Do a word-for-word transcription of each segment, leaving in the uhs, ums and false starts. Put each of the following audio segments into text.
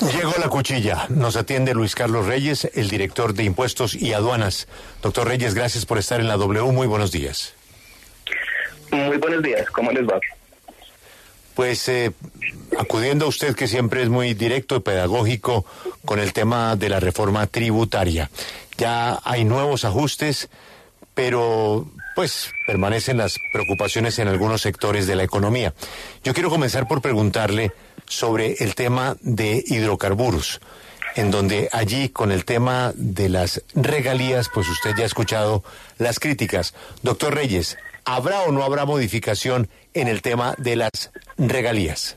Llegó la cuchilla. Nos atiende Luis Carlos Reyes, el director de Impuestos y Aduanas. Doctor Reyes, gracias por estar en la W. Muy buenos días. Muy buenos días. ¿Cómo les va? Pues eh, acudiendo a usted, que siempre es muy directo y pedagógico con el tema de la reforma tributaria. Ya hay nuevos ajustes, pero pues permanecen las preocupaciones en algunos sectores de la economía. Yo quiero comenzar por preguntarle sobre el tema de hidrocarburos, en donde allí con el tema de las regalías, pues usted ya ha escuchado las críticas. Doctor Reyes, ¿habrá o no habrá modificación en el tema de las regalías?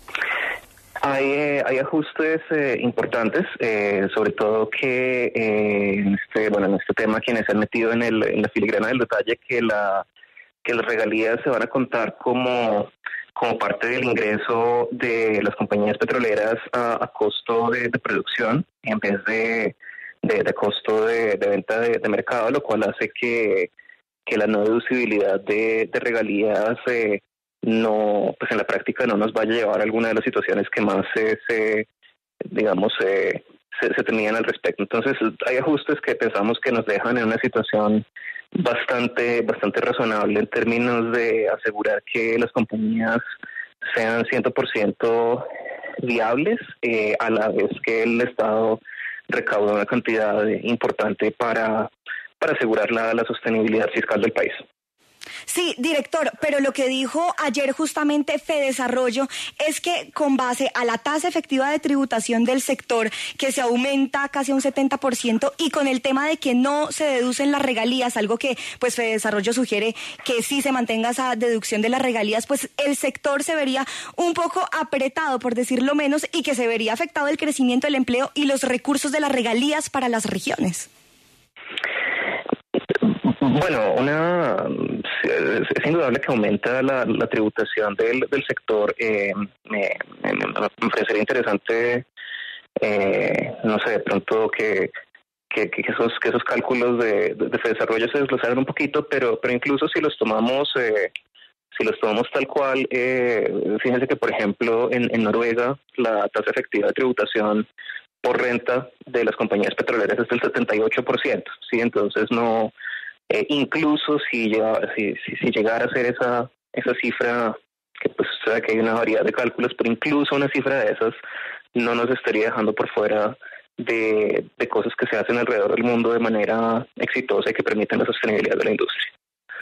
Hay, eh, hay ajustes eh, importantes, eh, sobre todo que eh, en este, bueno, en este tema quienes se han metido en, el, en la filigrana del detalle, que la que las regalías se van a contar como como parte del ingreso de las compañías petroleras a, a costo de, de producción en vez de, de, de costo de, de venta de, de mercado, lo cual hace que, que la no deducibilidad de, de regalías eh, no, pues en la práctica no nos vaya a llevar a alguna de las situaciones que más se, se digamos, eh, se, se tenían al respecto. Entonces hay ajustes que pensamos que nos dejan en una situación bastante bastante razonable en términos de asegurar que las compañías sean cien por ciento viables, eh, a la vez que el Estado recauda una cantidad importante para, para asegurar la, la sostenibilidad fiscal del país. Sí, director, pero lo que dijo ayer justamente Fedesarrollo es que con base a la tasa efectiva de tributación del sector, que se aumenta casi a un setenta por ciento, y con el tema de que no se deducen las regalías, algo que pues Fedesarrollo sugiere que sí se mantenga esa deducción de las regalías, pues el sector se vería un poco apretado, por decirlo menos, y que se vería afectado el crecimiento del empleo y los recursos de las regalías para las regiones. Bueno, una es, es indudable que aumenta la, la tributación del, del sector. Eh, me, me, me parecería interesante, eh, no sé, de pronto que, que, que, esos, que esos cálculos de, de, de desarrollo se desglosaran un poquito, pero, pero incluso si los tomamos, eh, si los tomamos tal cual, eh, fíjense que, por ejemplo, en, en Noruega la tasa efectiva de tributación por renta de las compañías petroleras es del setenta y ocho por ciento, ¿sí? Entonces no... Eh, incluso si, llega, si, si, si llegara a ser esa esa cifra, que pues sabe que hay una variedad de cálculos, pero incluso una cifra de esas no nos estaría dejando por fuera de, de cosas que se hacen alrededor del mundo de manera exitosa y que permiten la sostenibilidad de la industria.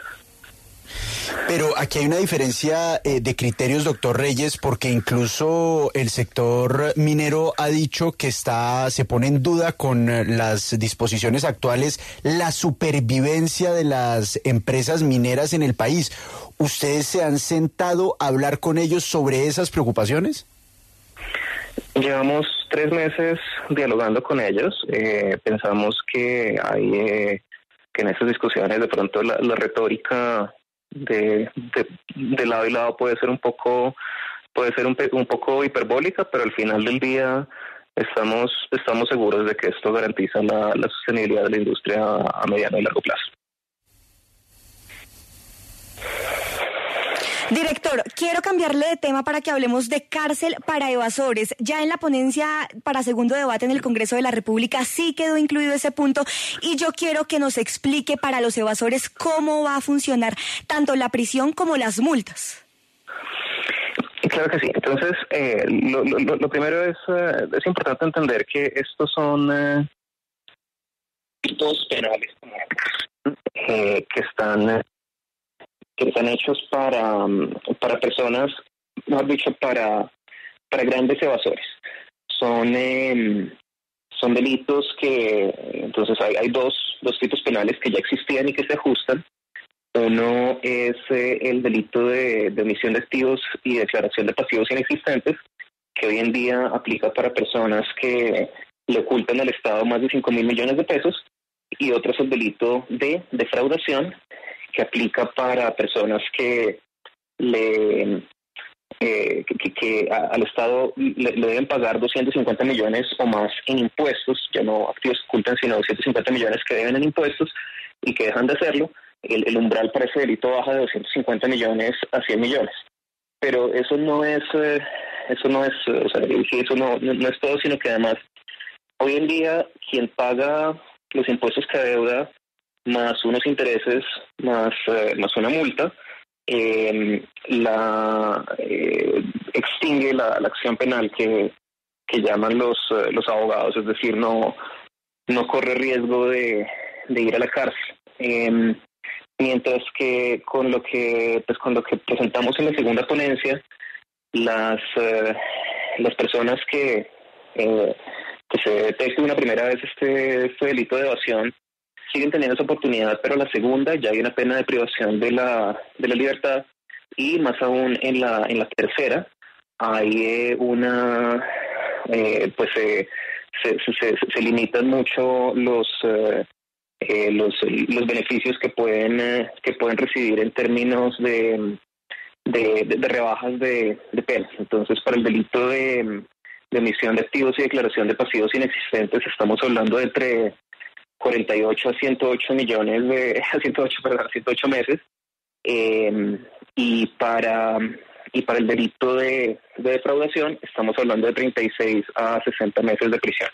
Pero aquí hay una diferencia eh, de criterios, doctor Reyes, porque incluso el sector minero ha dicho que está se pone en duda con eh, las disposiciones actuales la supervivencia de las empresas mineras en el país. ¿Ustedes se han sentado a hablar con ellos sobre esas preocupaciones? Llevamos tres meses dialogando con ellos. Eh, pensamos que hay eh, que en esas discusiones de pronto la, la retórica De, de, de lado y lado puede ser un poco puede ser un, un poco hiperbólica, pero al final del día estamos estamos seguros de que esto garantiza la, la sostenibilidad de la industria a mediano y largo plazo. Director, quiero cambiarle de tema para que hablemos de cárcel para evasores. Ya en la ponencia para segundo debate en el Congreso de la República sí quedó incluido ese punto, y yo quiero que nos explique para los evasores cómo va a funcionar tanto la prisión como las multas. Claro que sí. Entonces, eh, lo, lo, lo primero es, uh, es importante entender que estos son uh, tipos penales eh, que están... Uh, que están hechos para, para personas, mejor dicho, para, para grandes evasores. Son eh, son delitos que, entonces hay, hay dos, dos tipos penales que ya existían y que se ajustan. Uno es eh, el delito de, de omisión de activos y declaración de pasivos inexistentes, que hoy en día aplica para personas que le ocultan al Estado más de cinco mil millones de pesos, y otro es el delito de defraudación, que aplica para personas que le eh, que, que a, al Estado le, le deben pagar doscientos cincuenta millones o más en impuestos, ya no activos que ocultan, sino doscientos cincuenta millones que deben en impuestos y que dejan de hacerlo. El, el umbral para ese delito baja de doscientos cincuenta millones a cien millones. Pero eso no es eh, eso no es, o sea, sí, eso no, no es todo, sino que además hoy en día quien paga los impuestos que adeuda más unos intereses más eh, más una multa eh, la eh, extingue la, la acción penal que que llaman los eh, los abogados, es decir, no no corre riesgo de, de ir a la cárcel. Eh, mientras que con lo que pues con lo que presentamos en la segunda ponencia, las eh, las personas que eh, que se detecte una primera vez este, este delito de evasión siguen teniendo esa oportunidad, pero la segunda ya hay una pena de privación de la de la libertad, y más aún en la en la tercera hay eh, una eh, pues eh, se, se, se, se limitan mucho los eh, eh, los los beneficios que pueden eh, que pueden recibir en términos de de, de, de rebajas de, de penas. Entonces, para el delito de de emisión de activos y declaración de pasivos inexistentes, estamos hablando de entre cuarenta y ocho a ciento ocho millones de a ciento ocho, perdón, ciento ocho meses, eh, y para y para el delito de, de defraudación estamos hablando de treinta y seis a sesenta meses de prisión.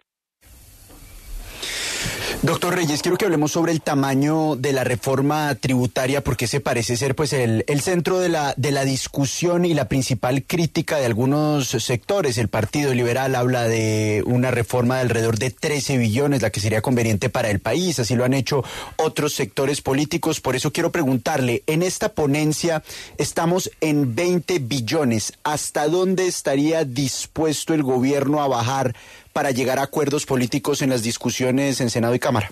Doctor Reyes, quiero que hablemos sobre el tamaño de la reforma tributaria, porque ese parece ser pues el, el centro de la, de la discusión y la principal crítica de algunos sectores. El Partido Liberal habla de una reforma de alrededor de trece billones, la que sería conveniente para el país, así lo han hecho otros sectores políticos. Por eso quiero preguntarle, en esta ponencia estamos en veinte billones. ¿Hasta dónde estaría dispuesto el gobierno a bajar para llegar a acuerdos políticos en las discusiones en Senado y Cámara?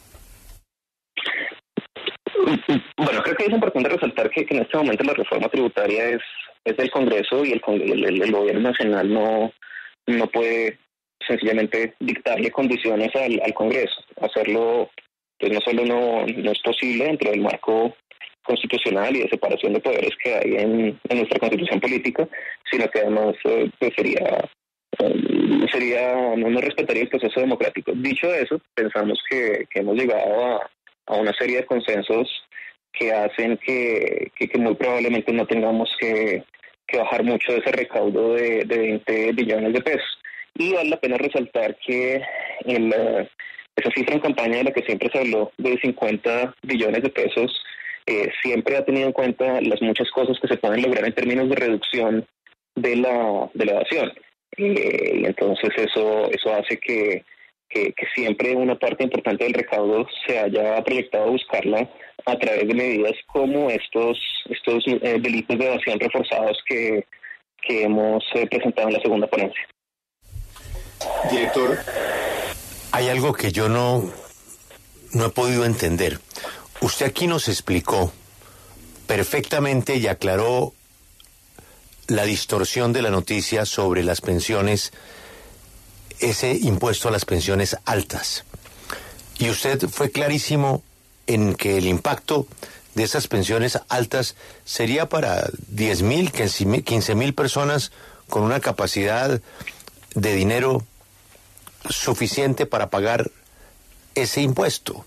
Bueno, creo que es importante resaltar que, que en este momento la reforma tributaria es, es del Congreso, y el, el, el, el gobierno nacional no, no puede sencillamente dictarle condiciones al, al Congreso. Hacerlo, pues no solo no, no es posible dentro del marco constitucional y de separación de poderes que hay en, en nuestra Constitución política, sino que además eh, pues sería sería no, no respetaría el proceso democrático. Dicho eso, pensamos que, que hemos llegado a, a una serie de consensos que hacen que, que, que muy probablemente no tengamos que, que bajar mucho de ese recaudo de, de veinte billones de pesos. Y vale la pena resaltar que el, esa cifra en campaña de la que siempre se habló de cincuenta billones de pesos eh, siempre ha tenido en cuenta las muchas cosas que se pueden lograr en términos de reducción de la, de la evasión. Eh, y entonces eso eso hace que, que, que siempre una parte importante del recaudo se haya proyectado a buscarla a través de medidas como estos estos eh, delitos de evasión reforzados que, que hemos eh, presentado en la segunda ponencia. Director, hay algo que yo no, no he podido entender. Usted aquí nos explicó perfectamente y aclaró la distorsión de la noticia sobre las pensiones, ese impuesto a las pensiones altas. Y usted fue clarísimo en que el impacto de esas pensiones altas sería para diez mil, quince mil personas con una capacidad de dinero suficiente para pagar ese impuesto.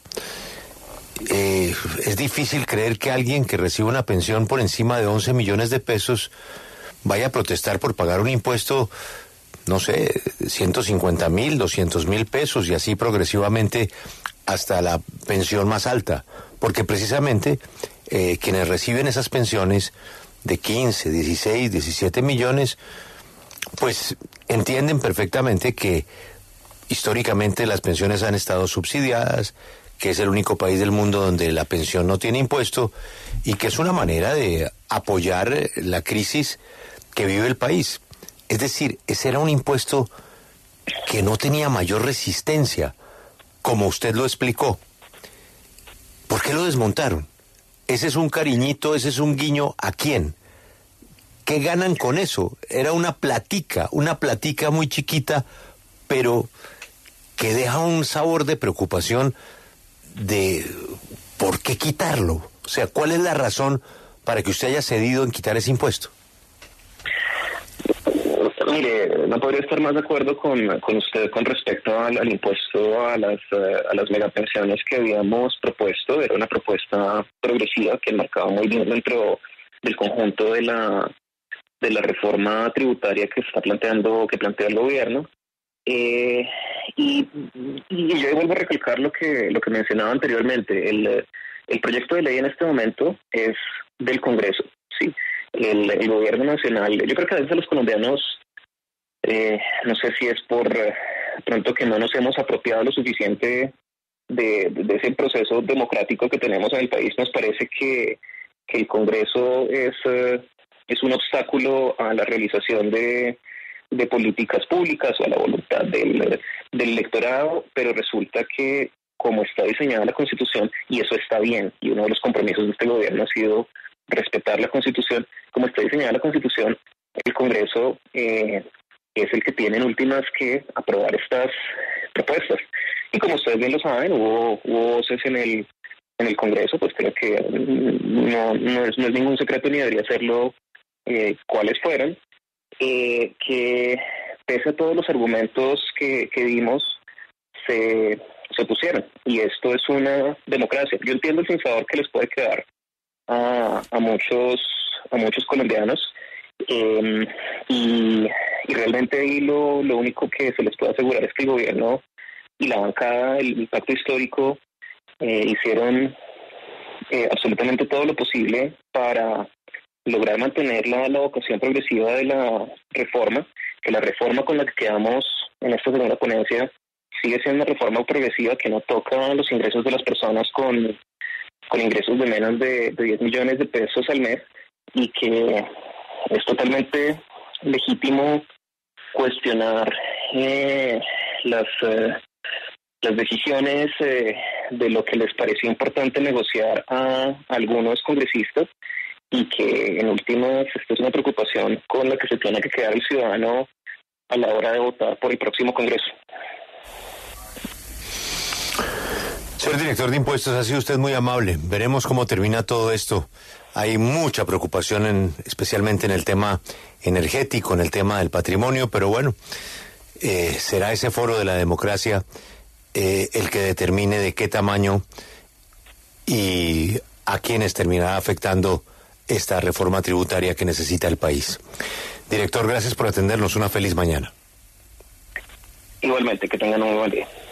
Eh, es difícil creer que alguien que recibe una pensión por encima de once millones de pesos vaya a protestar por pagar un impuesto, no sé, ciento cincuenta mil, doscientos mil pesos y así progresivamente hasta la pensión más alta, porque precisamente eh, quienes reciben esas pensiones de quince, dieciséis, diecisiete millones, pues entienden perfectamente que históricamente las pensiones han estado subsidiadas, que es el único país del mundo donde la pensión no tiene impuesto y que es una manera de apoyar la crisis que vive el país. Es decir, ese era un impuesto que no tenía mayor resistencia, como usted lo explicó. ¿Por qué lo desmontaron? Ese es un cariñito, ese es un guiño, ¿a quién? ¿Qué ganan con eso? Era una platica, una platica muy chiquita, pero que deja un sabor de preocupación de ¿por qué quitarlo? O sea, ¿cuál es la razón para que usted haya cedido en quitar ese impuesto? Mire, no podría estar más de acuerdo con, con usted con respecto al, al impuesto a las uh, a las megapensiones que habíamos propuesto. Era una propuesta progresiva que marcaba muy bien dentro del conjunto de la de la reforma tributaria que está planteando, que plantea el gobierno. Eh, y, y yo vuelvo a recalcar lo que lo que mencionaba anteriormente. El, el proyecto de ley en este momento es del Congreso, sí. El, el gobierno nacional, yo creo que a veces los colombianos, eh, no sé si es por eh, pronto que no nos hemos apropiado lo suficiente de, de, de ese proceso democrático que tenemos en el país, nos parece que, que el Congreso es, eh, es un obstáculo a la realización de de políticas públicas o a la voluntad del, del electorado, pero resulta que como está diseñada la Constitución, y eso está bien, y uno de los compromisos de este gobierno ha sido respetar la Constitución, como está diseñada la Constitución, el Congreso eh, es el que tiene en últimas que aprobar estas propuestas. Y como ustedes bien lo saben, hubo, hubo voces en el en el Congreso, pues creo que no, no, es, no es ningún secreto ni debería serlo eh, cuáles fueran, Eh, que pese a todos los argumentos que, que dimos, se, se pusieron. Y esto es una democracia. Yo entiendo el sinsabor que les puede quedar a, a muchos a muchos colombianos, eh, y, y realmente ahí lo, lo único que se les puede asegurar es que el gobierno y la bancada, el, el pacto histórico, eh, hicieron eh, absolutamente todo lo posible para lograr mantener la, la vocación progresiva de la reforma, que la reforma con la que quedamos en esta segunda ponencia sigue siendo una reforma progresiva que no toca los ingresos de las personas con, con ingresos de menos de, de diez millones de pesos al mes, y que es totalmente legítimo cuestionar eh, las, eh, las decisiones eh, de lo que les pareció importante negociar a algunos congresistas, y que en últimas esto es una preocupación con la que se tiene que quedar el ciudadano a la hora de votar por el próximo Congreso. Señor director de impuestos, ha sido usted muy amable. Veremos cómo termina todo esto. Hay mucha preocupación, en, especialmente en el tema energético, en el tema del patrimonio, pero bueno, eh, será ese foro de la democracia eh, el que determine de qué tamaño y a quiénes terminará afectando esta reforma tributaria que necesita el país. Director, gracias por atendernos. Una feliz mañana. Igualmente, que tengan un buen día.